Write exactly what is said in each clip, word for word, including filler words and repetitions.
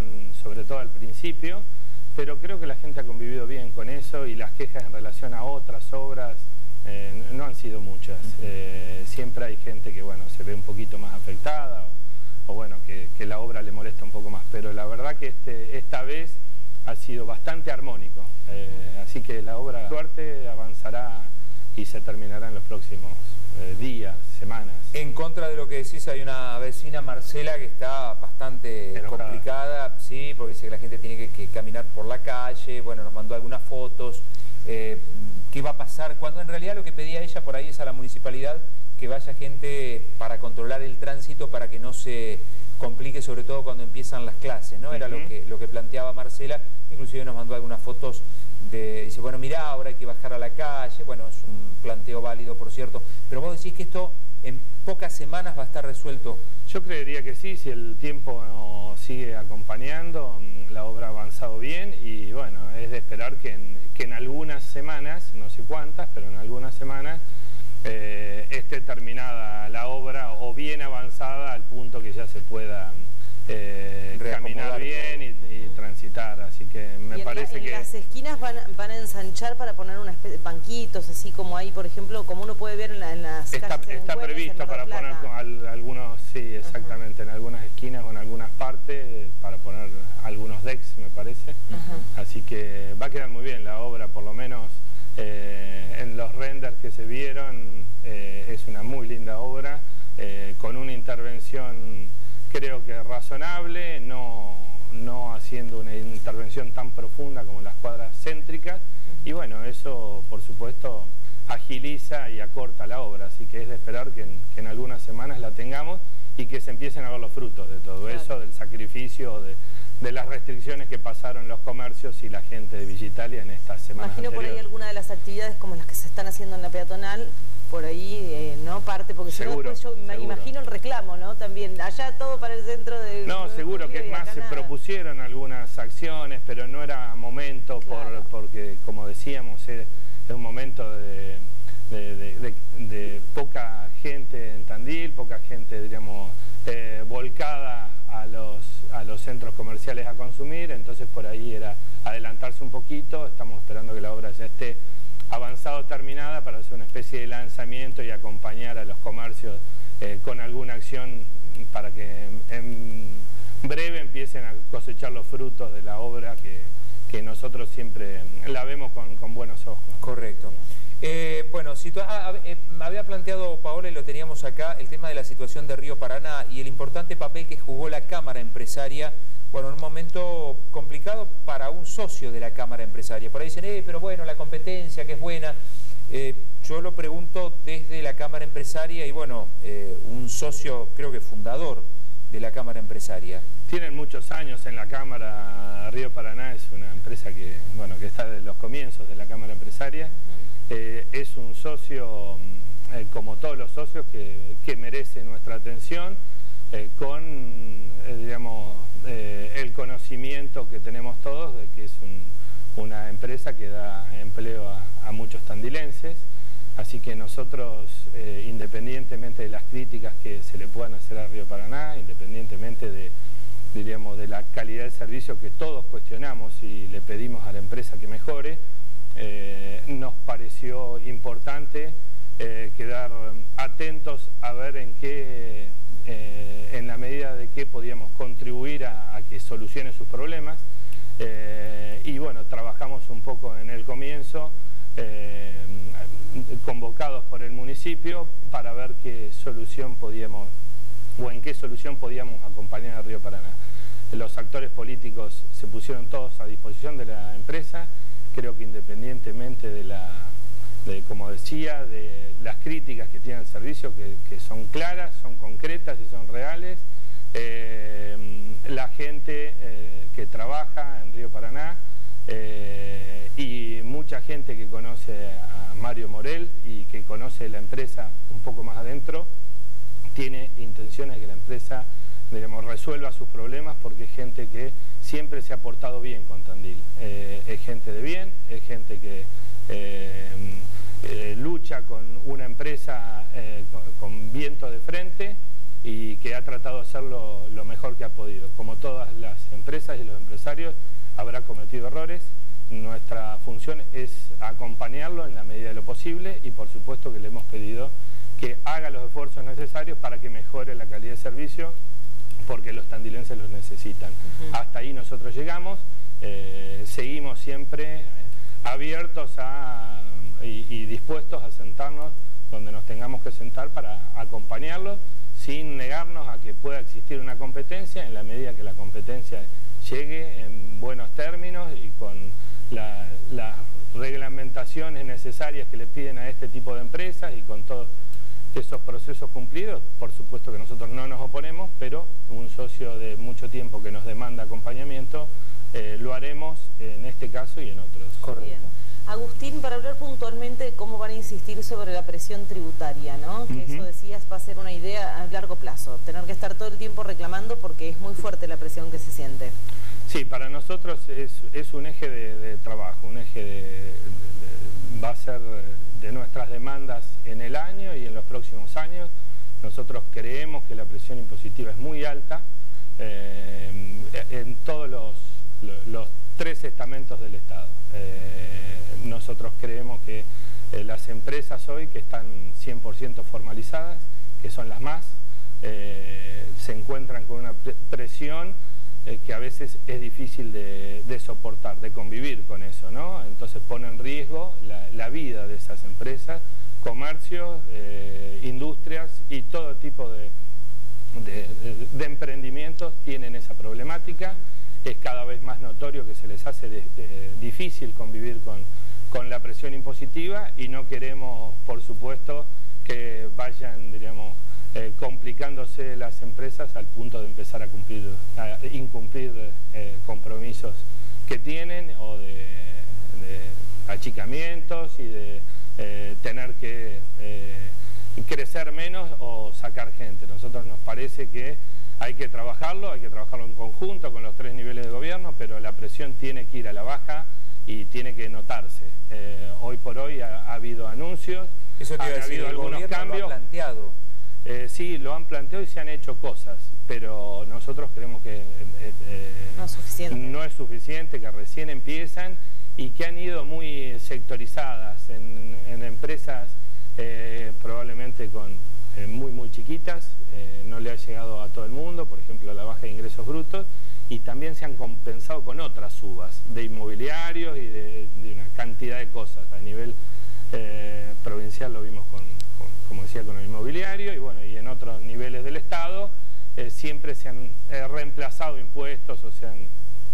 preocupan sobre todo al principio, pero creo que la gente ha convivido bien con eso y las quejas en relación a otras obras eh, no han sido muchas. Eh, siempre hay gente que bueno, se ve un poquito más afectada o, o bueno, que, que la obra le molesta un poco más, pero la verdad que este, esta vez ha sido bastante armónico, eh, así que la obra suerte avanzará y se terminará en los próximos eh, días, semanas. En contra de lo que decís, hay una vecina, Marcela, que está bastante enojada, complicada, sí, porque dice que la gente tiene que, que caminar por la calle, bueno, nos mandó algunas fotos, eh, qué va a pasar, cuando en realidad lo que pedía ella por ahí es a la municipalidad que vaya gente para controlar el tránsito para que no se complique, sobre todo cuando empiezan las clases, ¿no? Era uh-huh. lo que, lo que planteaba Marcela, inclusive nos mandó algunas fotos de, dice, bueno, mirá, ahora hay que bajar a la calle, bueno, es un planteo válido, por cierto, pero vos decís que esto en pocas semanas va a estar resuelto. Yo creería que sí, si el tiempo nos sigue acompañando, la obra ha avanzado bien y bueno, es de esperar que en, que en algunas semanas, no sé cuántas, pero en algunas semanas eh, esté terminada la obra o bien avanzada al punto que ya se pueda eh, caminar bien y, y transitar, así que me y parece la, en que... En las esquinas van, van a ensanchar para poner una especie de banquitos, así como ahí, por ejemplo, como uno puede ver en, la, en las Está, calles está en previsto para poner con al, algunos, sí, exactamente, uh-huh. en algunas esquinas o en algunas partes, para poner algunos decks, me parece, uh-huh. así que va a quedar muy bien la obra, por lo menos eh, en los renders que se vieron, eh, es una muy linda obra, eh, con una intervención creo que razonable, no, no haciendo una intervención tan profunda como las cuadras céntricas, uh-huh. y bueno, eso por supuesto agiliza y acorta la obra, así que es de esperar que en, que en algunas semanas la tengamos y que se empiecen a ver los frutos de todo claro. eso, del sacrificio, de, de las restricciones que pasaron los comercios y la gente de Villa Italia en estas semanas Imagino anteriores. Por ahí alguna de las actividades como las que se están haciendo en la peatonal, por ahí, eh, ¿no? Parte, porque seguro, si no, después yo me imagino el reclamo, ¿no? También, allá todo para el centro de... No, de seguro que es más, se propusieron algunas acciones, pero no era momento, claro. por, porque como decíamos, es, es un momento de, de, de, de, de poca gente en Tandil, poca gente, diríamos, eh, volcada a los, a los centros comerciales a consumir, entonces por ahí era adelantarse un poquito, estamos esperando que la obra ya esté avanzado, terminada, para hacer una especie de lanzamiento y acompañar a los comercios eh, con alguna acción para que en, en breve empiecen a cosechar los frutos de la obra que, que nosotros siempre la vemos con, con buenos ojos. Correcto. Eh, bueno, ah, eh, había planteado Paola y lo teníamos acá, el tema de la situación de Río Paraná y el importante papel que jugó la Cámara Empresaria, bueno, en un momento complicado para un socio de la Cámara Empresaria. Por ahí dicen, eh, pero bueno, la competencia que es buena. Eh, yo lo pregunto desde la Cámara Empresaria y bueno, eh, un socio creo que fundador de la Cámara Empresaria. Tienen muchos años en la Cámara. Río Paraná es una empresa que, bueno, que está desde los comienzos de la Cámara Empresaria. Uh-huh. eh, es un socio, eh, como todos los socios, que, que merece nuestra atención, eh, con, eh, digamos, eh, el conocimiento que tenemos todos de que es un, una empresa que da empleo a, a muchos tandilenses. Así que nosotros, eh, independientemente de las críticas que se le puedan hacer a Río Paraná, independientemente de, diríamos, de la calidad del servicio que todos cuestionamos y le pedimos a la empresa que mejore, eh, nos pareció importante eh, quedar atentos a ver en qué, eh, en la medida de que podíamos contribuir a, a que solucione sus problemas. Eh, y bueno, trabajamos un poco en el comienzo, eh, convocados por el municipio para ver qué solución podíamos o en qué solución podíamos acompañar a Río Paraná. Los actores políticos se pusieron todos a disposición de la empresa, creo que independientemente de la, de, como decía, de las críticas que tiene el servicio, que, que son claras, son concretas y son reales. Eh, la gente eh, que trabaja en Río Paraná eh, y mucha gente que conoce a Mario Morel y que conoce la empresa un poco más adentro, tiene intenciones de que la empresa, digamos, resuelva sus problemas, porque es gente que siempre se ha portado bien con Tandil. Eh, es gente de bien, es gente que eh, eh, lucha con una empresa eh, con, con viento de frente y que ha tratado de hacerlo lo mejor que ha podido, como todas las empresas. empresas y los empresarios habrá cometido errores. Nuestra función es acompañarlo en la medida de lo posible y por supuesto que le hemos pedido que haga los esfuerzos necesarios para que mejore la calidad de servicio, porque los tandilenses los necesitan. Uh-huh. Hasta ahí nosotros llegamos, eh, seguimos siempre abiertos a, y, y dispuestos a sentarnos donde nos tengamos que sentar para acompañarlos, sin negarnos a que pueda existir una competencia, en la medida que la competencia llegue en buenos términos y con la, las reglamentaciones necesarias que le piden a este tipo de empresas y con todos esos procesos cumplidos. Por supuesto que nosotros no nos oponemos, pero un socio de mucho tiempo que nos demanda acompañamiento, eh, lo haremos en este caso y en otros. Correcto. Bien. Agustín, para hablar puntualmente de cómo van a insistir sobre la presión tributaria, ¿no? Que uh-huh. eso decías va a ser una idea a largo plazo, tener que estar todo el tiempo reclamando porque es muy fuerte la presión que se siente. Sí, para nosotros es, es un eje de, de trabajo, un eje de, de, de, va a ser de nuestras demandas en el año y en los próximos años. Nosotros creemos que la presión impositiva es muy alta eh, en todos los, los tres estamentos del Estado. Eh, nosotros creemos que eh, las empresas hoy que están cien por ciento formalizadas, que son las más, eh, se encuentran con una presión eh, que a veces es difícil de, de soportar, de convivir con eso, ¿no? Entonces pone en riesgo la, la vida de esas empresas, comercios, eh, industrias y todo tipo de, de, de, de emprendimientos tienen esa problemática. Es cada vez más notorio que se les hace de, de, difícil convivir con, con la presión impositiva y no queremos, por supuesto, que vayan, diríamos, eh, complicándose las empresas al punto de empezar a cumplir, a incumplir eh, compromisos que tienen o de, de achicamientos y de eh, tener que eh, crecer menos o sacar gente. Nosotros nos parece que hay que trabajarlo, hay que trabajarlo en conjunto con los tres niveles de gobierno, pero la presión tiene que ir a la baja y tiene que notarse. Eh, hoy por hoy ha, ha habido anuncios, Eso te ha iba a decir, habido el algunos cambios. Lo ha planteado. Eh, sí, lo han planteado y se han hecho cosas, pero nosotros creemos que eh, eh, no, es suficiente. no es suficiente, que recién empiezan y que han ido muy sectorizadas en, en empresas eh, probablemente con eh, muy muy chiquitas, eh, no le ha llegado a todo el mundo, por ejemplo a la baja de ingresos brutos, y también se han compensado con otras subas de inmobiliarios y de, de una cantidad de cosas. A nivel eh, provincial lo vimos con, con, como decía, con el inmobiliario y bueno, y en otros niveles del Estado eh, siempre se han eh, reemplazado impuestos o se han,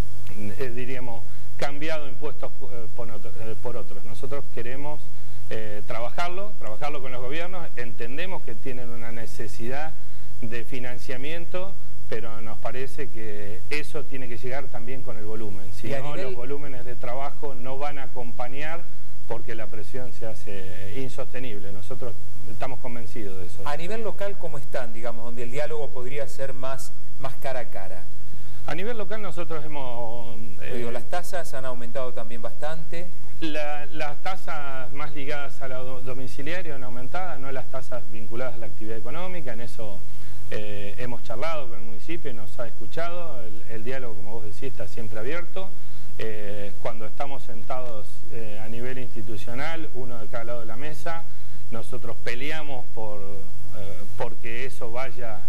eh, diríamos, cambiado impuestos eh, por, otro, eh, por otros. Nosotros queremos eh, trabajarlo, trabajarlo con los gobiernos, entendemos que tienen una necesidad de financiamiento, pero nos parece que eso tiene que llegar también con el volumen. Si no, nivel... los volúmenes de trabajo no van a acompañar porque la presión se hace insostenible. Nosotros estamos convencidos de eso. A nivel local, ¿cómo están, digamos, donde el diálogo podría ser más, más cara a cara? A nivel local nosotros hemos... Eh, Digo, las tasas han aumentado también bastante. La, las tasas más ligadas a la domiciliario han aumentado, no las tasas vinculadas a la actividad económica. En eso eh, hemos charlado con el municipio y nos ha escuchado. El, el diálogo, como vos decís, está siempre abierto. Eh, cuando estamos sentados eh, a nivel institucional, uno de cada lado de la mesa, nosotros peleamos por eh, porque eso vaya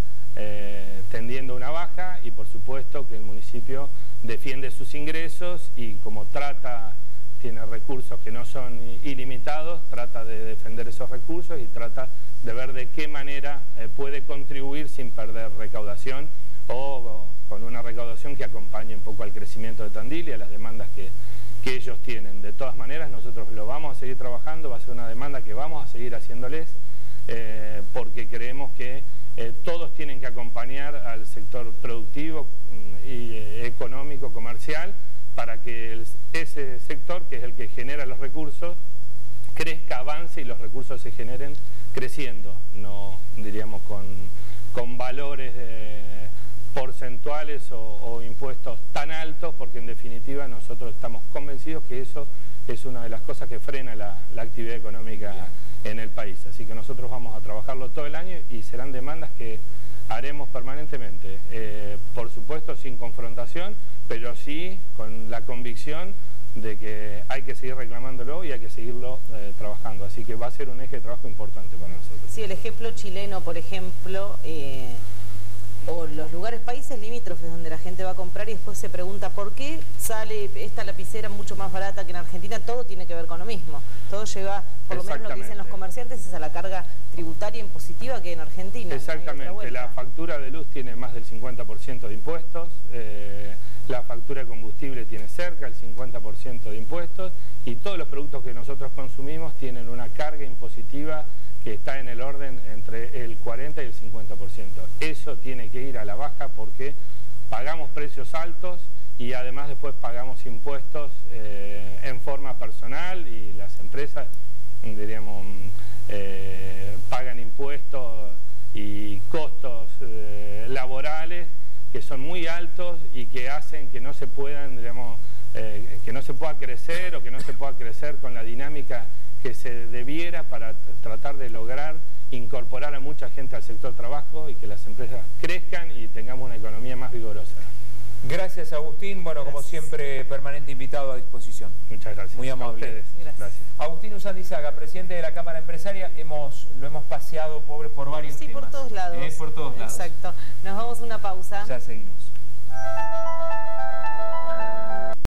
eh, tendiendo una baja y por supuesto que el municipio defiende sus ingresos y como trata, tiene recursos que no son ilimitados, trata de defender esos recursos y trata de ver de qué manera eh, puede contribuir sin perder recaudación o, o con una recaudación que acompañe un poco al crecimiento de Tandil y a las demandas que, que ellos tienen. De todas maneras, nosotros lo vamos a seguir trabajando, va a ser una demanda que vamos a seguir haciéndoles, eh, porque creemos que eh, todos tienen que acompañar al sector productivo y eh, económico, comercial, para que el, ese sector, que es el que genera los recursos, crezca, avance y los recursos se generen creciendo, no diríamos con, con valores de porcentuales o, o impuestos tan altos, porque en definitiva nosotros estamos convencidos que eso es una de las cosas que frena la, la actividad económica en el país. Así que nosotros vamos a trabajarlo todo el año y serán demandas que haremos permanentemente, eh, por supuesto sin confrontación. solución, pero sí con la convicción de que hay que seguir reclamándolo y hay que seguirlo eh, trabajando. Así que va a ser un eje de trabajo importante para nosotros. Sí, el ejemplo chileno, por ejemplo, eh, o los lugares, países limítrofes donde la gente va a comprar y después se pregunta por qué sale esta lapicera mucho más barata que en Argentina. Todo tiene que ver con lo mismo. Todo lleva, por lo menos lo que dicen los comerciantes, es a la carga tributaria impositiva que en Argentina. Exactamente, no la factura de luz tiene más del cincuenta por ciento de impuestos, eh, la factura de combustible tiene cerca del cincuenta por ciento de impuestos y todos los productos que nosotros consumimos tienen una carga impositiva que está en el orden entre el cuarenta y el cincuenta por ciento. Eso tiene que ir a la baja porque pagamos precios altos y además después pagamos impuestos eh, en forma personal y las empresas, diríamos, eh, pagan impuestos y costos eh, laborales que son muy altos y que hacen que no se puedan, digamos, eh, que no se pueda crecer o que no se pueda crecer con la dinámica que se debiera para tratar de lograr incorporar a mucha gente al sector trabajo y que las empresas crezcan y tengamos una economía más vigorosa. Gracias, Agustín. Bueno, gracias. Como siempre, permanente invitado a disposición. Muchas gracias. Muy amable. A ustedes. Gracias. Gracias. Agustín Usandizaga, presidente de la Cámara Empresaria, hemos, lo hemos paseado pobre por varios sí, temas. Sí, por todos lados. Eh, por todos lados. Exacto. Nos vamos a una pausa. Ya seguimos.